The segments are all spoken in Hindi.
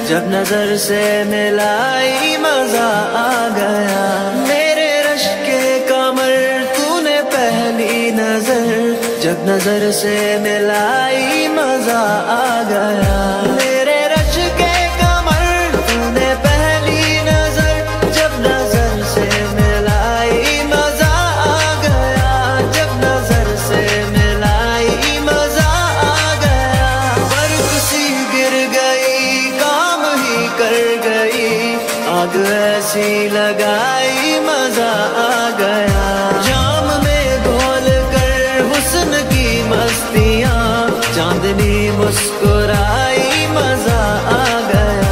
जब नजर से मिलाई मजा आ गया। मेरे रश के कमर तूने पहली नजर, जब नजर से मिलाई मजा आ गया। मेरे रश के कमर तूने पहली नजर, जब नजर से मिलाई मजा आ गया। जब नजर से मिलाई मजा आ गया। बर्फ सी गिर गई, काम ही कर गई, आग ऐसी लगाई मजा आ गया। जाम में घोल कर हुस्न की मस्तियाँ, चांदनी मुस्कुराई मजा आ गया।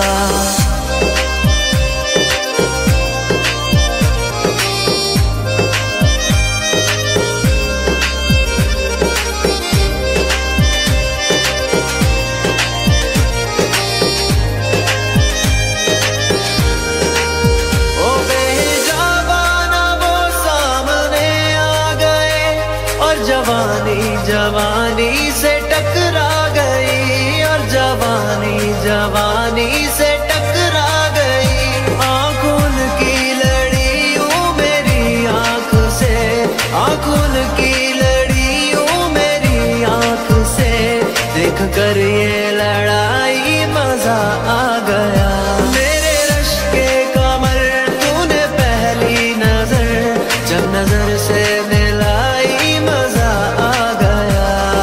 ओ बेजाबाना वो सामने आ गए, और जवानी जवानी से टकरा गई, और जवानी जवानी से टकरा गई। आंखों की लड़ियों मेरी आंख से, आंखों की लड़ियों मेरी आंख से, देख कर ये लड़ाई मजा आ गया। मेरे रश के कमर तूने पहली नजर, जब नजर से मिलाई मजा आ गया।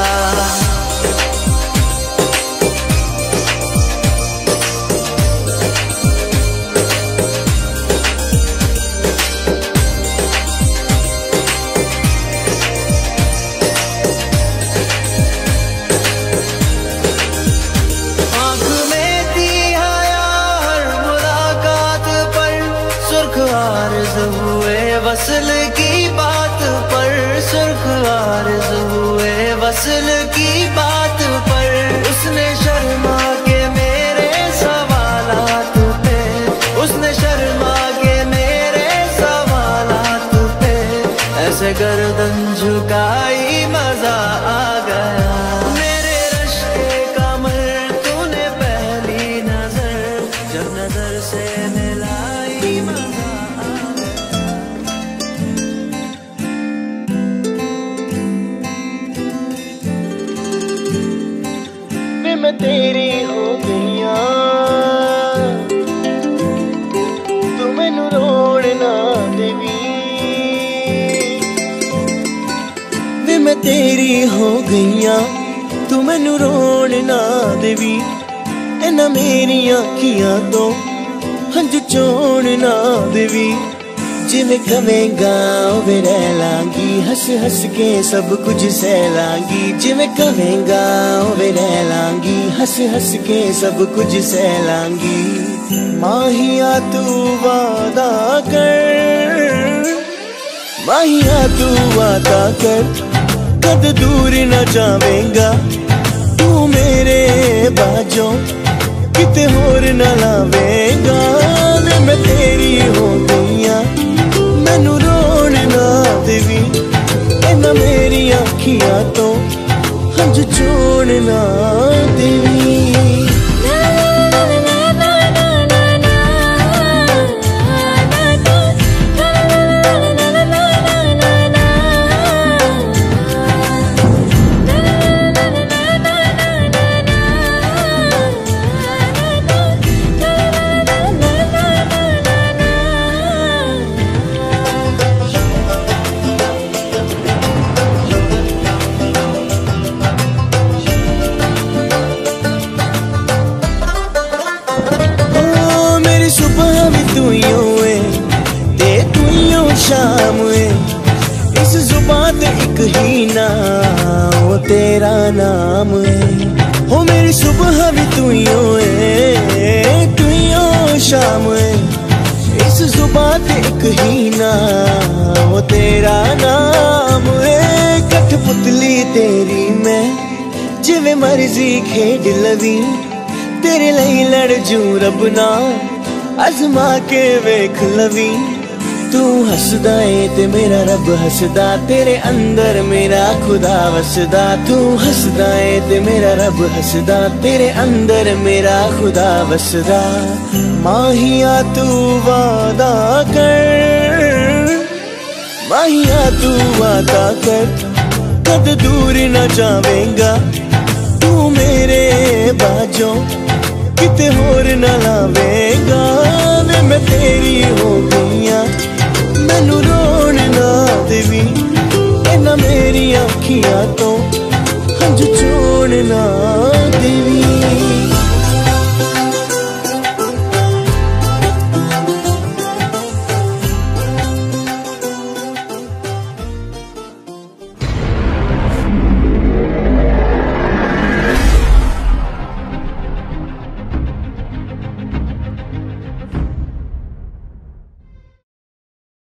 आँख में थी हया हर मुलाकात पर, सुर्ख आरज़ हुए वसल की बात पर, सुर्ख आरज़ हुए वसल की बात पर। उसने शर्मा के मेरे सवालात पे, उसने शर्मा के मेरे सवालात पे, ऐसे गर्दन झुकाई मजा आ गया। मेरे रश के कमर तूने पहली नजर, जब नजर से मिलाई मजा आ गया। वे मैं तेरी हो गईया, तू मैनू रोड़ ना देवी। वे मैं तेरी हो गईया, तू मैनू रोड़ ना देवी। इन्हां मेरी अखियां तो हंझू चोण ना देवी। जिवें कवेंगा उवें रह लांगी, हंस हंस के सब कुछ सह लांगी। जिवें कवेंगा उवें रह लांगी, हंस हंस के सब कुछ सह लांगी। माहिया तू वादा कर, माहिया तू वादा कर, कद दूर न जावेंगा तू मेरे बाजों, किते होर न लावेंगा। वे मैं तेरी हो गईया, मैनू रोण ना देवी। इन्हां मेरी अखियां तो हंझ चोण ना देवी। सुबह भी तू है ते तू शाम है, इस जुबान ते एक ही ना वो तेरा नाम है। हो मेरी सुबह भी तू है, तू शाम है, इस जुबान ते एक ही ना वो तेरा नाम है। कठपुतली तेरी मैं जिवें मर्जी खेड लवी, तेरे लिए लड़ जू रब ना आजमा के वेख लवी। तू हसदा है ते मेरा रब हसदा, तेरे अंदर मेरा खुदा वसदा। तू हसदा है ते मेरा रब हसदा, तेरे अंदर मेरा खुदा वसदा। माहिया तू वादा कर, माहिया तू वादा कर, कद दूर न जावेगा तू मेरे बाजों, किते होर न लावेगा। वे मैं तेरी हो गईया, मैनू रोन ना देवी, इन्हां मेरी अखियां